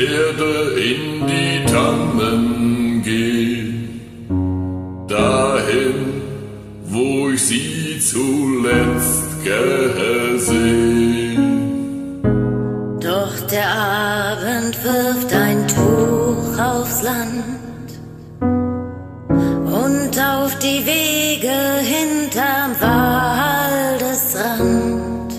werde in die Tannen gehen, dahin, wo ich sie zuletzt gesehen. Doch der Abend wirft ein Tuch aufs Land und auf die Wege hinterm Waldesrand.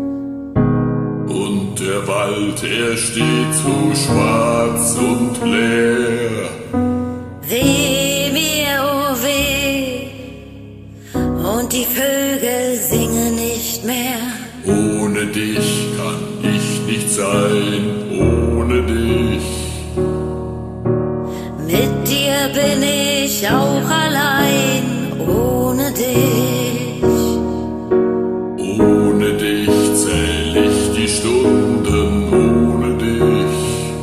Und der Wald, er steht so schwarz und leer. Weh mir, oh weh, und die Vögel singen nicht mehr. Ohne dich kann ich nicht sein, ohne dich. Mit dir bin ich auch allein, ohne dich. Ohne dich zähl ich die Stunden, ohne dich.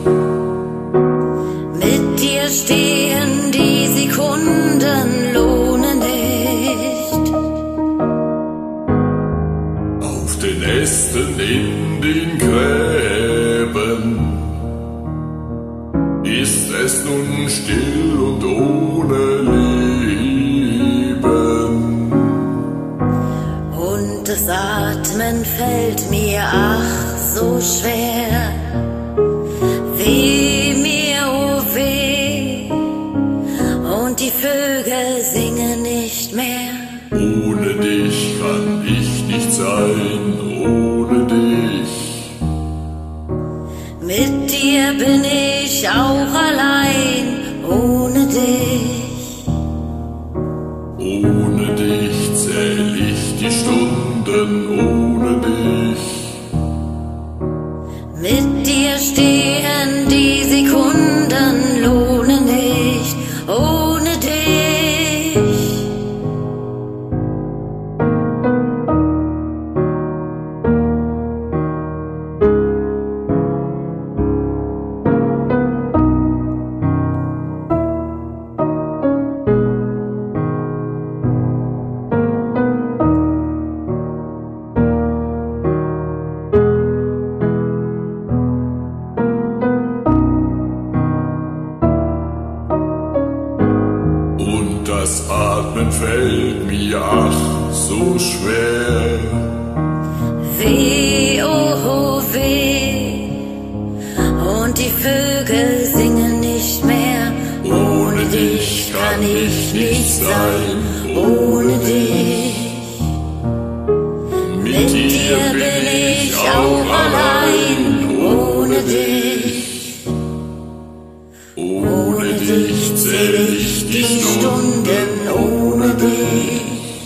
Mit dir stehen die Sekunden, lohnen nicht. Auf den Ästen, in den Gräben ist es nun still und ohne Leben. Und das Atmen fällt mir ach so schwer. Weh mir, oh weh, und die Vögel singen nicht mehr. Ohne dich kann ich nicht sein, ohne dich. Mit dir bin ich auch allein, ohne dich. Ohne dich zähl ich die Stunden, ohne dich. Mit dir stehen die Sekunden, lohnen nicht, ohne dich. Das Atmen fällt mir ach so schwer. Weh, oh weh, und die Vögel singen nicht mehr. Ohne dich kann ich nicht sein, ohne dich. Mit dir bin ich auch allein, ohne dich. Ohne dich zähl ich die Stunden, ohne dich.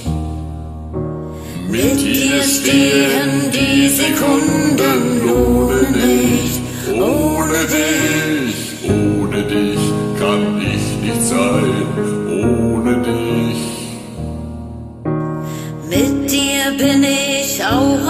Mit dir stehen die Sekunden, lohnen nicht, ohne dich. Ohne dich kann ich nicht sein, ohne dich. Mit dir bin ich auch